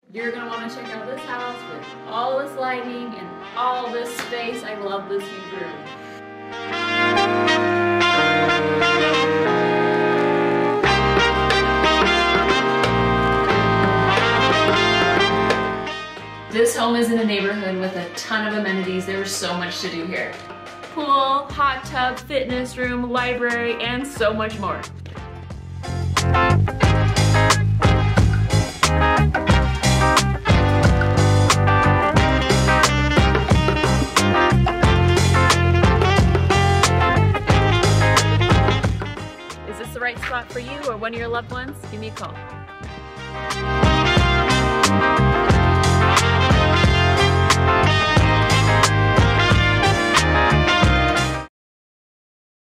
You're gonna wanna check out this house with all this lighting and all this space. I love this huge room. This home is in a neighborhood with a ton of amenities. There's so much to do here. Pool, hot tub, fitness room, library, and so much more. Is this the right spot for you or one of your loved ones? Give me a call.